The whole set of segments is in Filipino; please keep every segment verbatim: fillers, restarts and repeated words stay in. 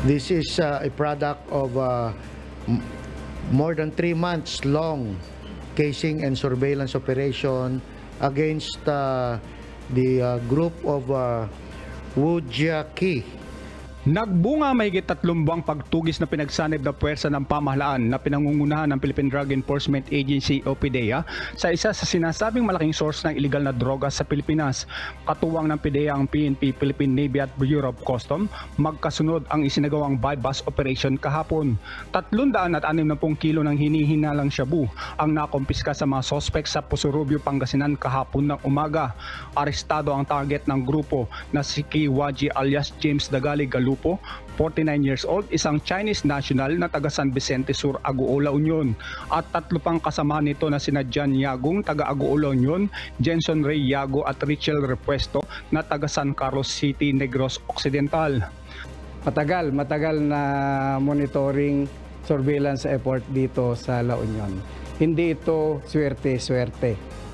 This is uh, a product of uh, more than three months long casing and surveillance operation against uh, the uh, group of uh, Wu Jiaqi. Nagbunga mahigit tatlong buwang pagtugis na pinagsanib na puwersa ng pamahalaan na pinangungunahan ng Philippine Drug Enforcement Agency o PDEA sa isa sa sinasabing malaking source ng illegal na droga sa Pilipinas. Katuwang ng PDEA ang P N P, Philippine Navy at Bureau of Customs, magkasunod ang isinagawang buy-bust operation kahapon. tatlong daan at anim na pung kilo ng hinihinalang shabu ang nakumpiska sa mga sospek sa Pusurubio, Pangasinan kahapon ng umaga. Arestado ang target ng grupo na si Kiwaji alias James Dagali Galupo, forty-nine years old, isang Chinese national na taga San Vicente Sur, Aguola, Union, at tatlo pang kasama nito na sina John Yagong taga Aguola, Union, Jenson Ray Yago at Richel Repuesto na taga San Carlos City, Negros Occidental. Matagal, matagal na monitoring surveillance effort dito sa La Union. Hindi ito swerte-swerte.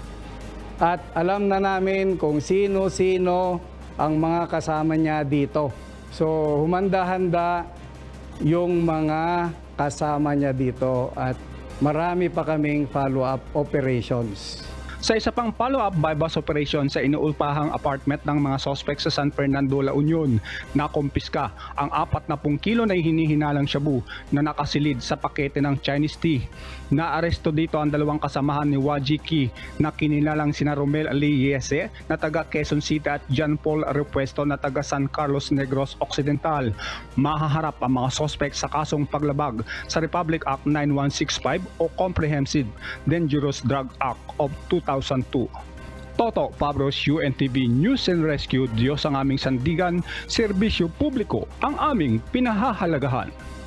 At alam na namin kung sino-sino ang mga kasama niya dito. So, humanda-handa yung mga kasama niya dito at marami pa kaming follow-up operations. Sa isa pang follow-up buy-bust operation sa inuulpahang apartment ng mga sospek sa San Fernando, La Union, nakumpiska ang apat na pung kilo na hinihinalang shabu na nakasilid sa pakete ng Chinese tea. Naaresto dito ang dalawang kasamahan ni Waji Ki na kinilalang sina Romel Aliese na taga Quezon City at John Paul Repuesto na taga San Carlos, Negros Occidental. Mahaharap ang mga sospek sa kasong paglabag sa Republic Act nine one six five o Comprehensive Dangerous Drug Act of two thousand two. Toto Pabros, U N T V News and Rescue. Diyos ang aming sandigan, serbisyo publiko ang aming pinahahalagahan.